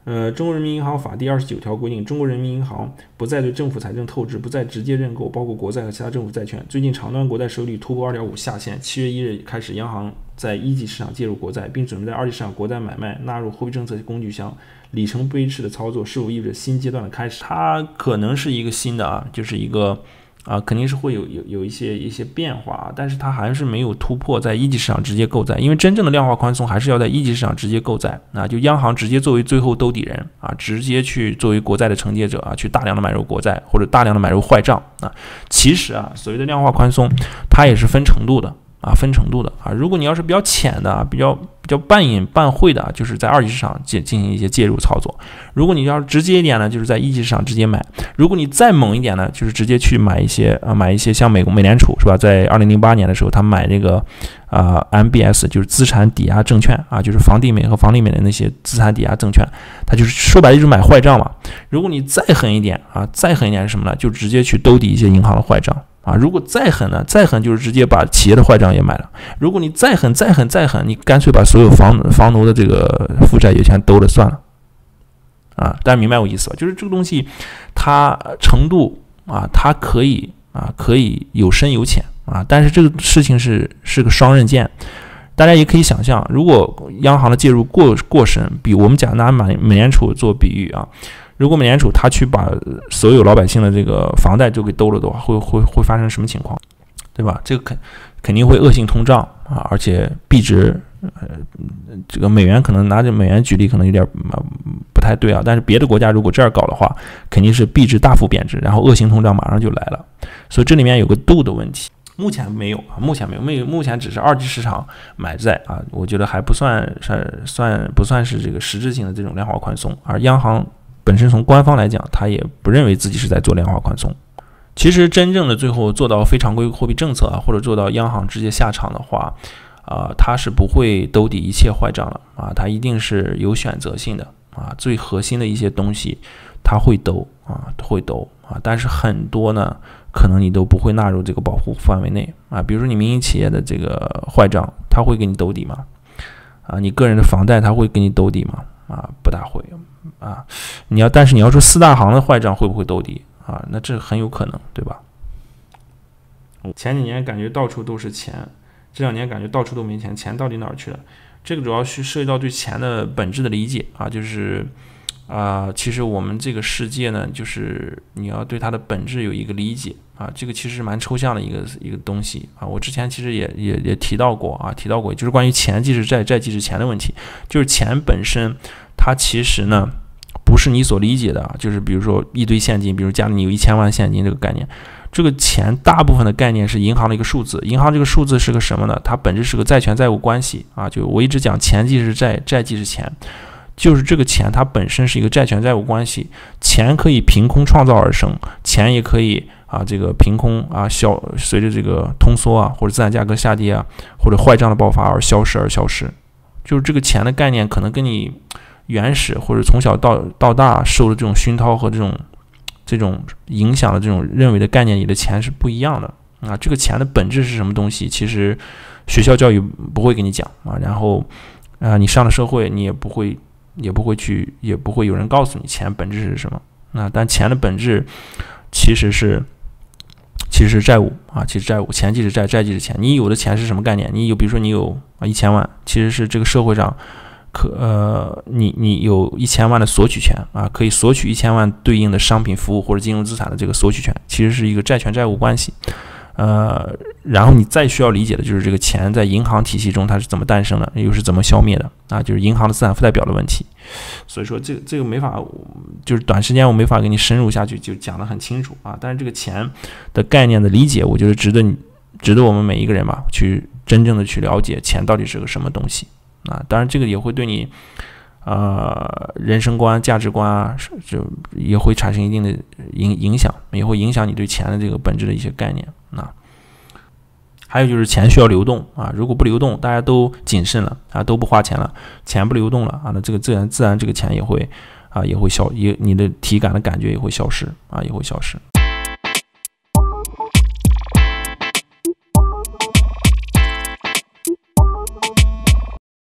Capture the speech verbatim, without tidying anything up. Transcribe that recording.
呃，中国人民银行法第二十九条规定，中国人民银行不再对政府财政透支，不再直接认购包括国债和其他政府债券。最近长端国债收益率突破 二点五 下限，七月一日开始，央行在一级市场介入国债，并准备在二级市场国债买卖纳入货币政策工具箱。里程碑式的操作是否意味着新阶段的开始？它可能是一个新的啊，就是一个啊，肯定是会有有有一些一些变化，但是它还是没有突破在一级市场直接购债，因为真正的量化宽松还是要在一级市场直接购债啊，就央行直接作为最后兜底人啊，直接去作为国债的承接者啊，去大量的买入国债或者大量的买入坏账啊。其实啊，所谓的量化宽松，它也是分程度的。啊，分程度的啊，如果你要是比较浅的、比较比较半隐半晦的，就是在二级市场进进行一些介入操作；如果你要是直接一点呢，就是在一级市场直接买；如果你再猛一点呢，就是直接去买一些啊，买一些像美国美联储是吧？在二零零八年的时候，他买那个啊 M B S， 就是资产抵押证券啊，就是房地美和房利美的那些资产抵押证券，他就是说白了就是买坏账嘛。如果你再狠一点啊，再狠一点是什么呢？就直接去兜底一些银行的坏账。啊，如果再狠呢？再狠就是直接把企业的坏账也买了。如果你再狠、再狠、再狠，你干脆把所有房房奴的这个负债也全兜了算了。啊，大家明白我意思吧？就是这个东西，它程度啊，它可以啊，可以有深有浅啊，但是这个事情是是个双刃剑。大家也可以想象，如果央行的介入过过深，比我们讲拿美美联储做比喻啊。如果美联储他去把所有老百姓的这个房贷就给兜了的话，会会会发生什么情况，对吧？这个肯肯定会恶性通胀啊，而且币值，呃，这个美元可能拿着美元举例可能有点不太对啊，但是别的国家如果这样搞的话，肯定是币值大幅贬值，然后恶性通胀马上就来了。所以这里面有个度的问题。目前没有啊，目前没有，没有，目前只是二级市场买债啊，我觉得还不算算算不算是这个实质性的这种量化宽松，而央行本身从官方来讲，他也不认为自己是在做量化宽松。其实真正的最后做到非常规货币政策啊，或者做到央行直接下场的话，啊、呃，它是不会兜底一切坏账了啊，它一定是有选择性的啊，最核心的一些东西它会兜啊，会兜啊，但是很多呢，可能你都不会纳入这个保护范围内啊。比如说你民营企业的这个坏账，它会给你兜底吗？啊，你个人的房贷它会给你兜底吗？啊，不大会啊。你要，但是你要说四大行的坏账会不会兜底啊？那这很有可能，对吧？前几年感觉到处都是钱，这两年感觉到处都没钱，钱到底哪儿去了？这个主要是涉及到对钱的本质的理解啊，就是啊、呃，其实我们这个世界呢，就是你要对它的本质有一个理解啊，这个其实蛮抽象的一个一个东西啊。我之前其实也也也提到过啊，提到过，就是关于钱即是债，债即是钱的问题，就是钱本身它其实呢不是你所理解的啊，就是比如说一堆现金，比如家里你有一千万现金这个概念。这个钱大部分的概念是银行的一个数字，银行这个数字是个什么呢？它本质是个债权债务关系啊。就我一直讲，钱即是债，债即是钱，就是这个钱它本身是一个债权债务关系。钱可以凭空创造而生，钱也可以啊这个凭空啊消随着这个通缩啊或者资产价格下跌啊或者坏账的爆发而消失而消失。就是这个钱的概念可能跟你原始或者从小到到大受的这种熏陶和这种。这种影响的这种认为的概念里的钱是不一样的啊，这个钱的本质是什么东西？其实学校教育不会给你讲啊，然后啊你上了社会你也不会也不会去也不会有人告诉你钱本质是什么啊，但钱的本质其实是其实是债务啊，其实债务钱即是债，债即是钱。你有的钱是什么概念？你有比如说你有啊一千万，其实是这个社会上。可呃，你你有一千万的索取权啊，可以索取一千万对应的商品、服务或者金融资产的这个索取权，其实是一个债权债务关系。呃，然后你再需要理解的就是这个钱在银行体系中它是怎么诞生的，又是怎么消灭的啊，就是银行的资产负债表的问题。所以说这个这个没法，就是短时间我没法给你深入下去就讲得很清楚啊。但是这个钱的概念的理解，我觉得值得你值得我们每一个人吧去真正的去了解钱到底是个什么东西。啊，当然这个也会对你，呃，人生观、价值观啊，就也会产生一定的影影响，也会影响你对钱的这个本质的一些概念啊。还有就是钱需要流动啊，如果不流动，大家都谨慎了啊，都不花钱了，钱不流动了啊，那这个自然自然这个钱也会啊也会消，也你的体感的感觉也会消失啊，也会消失。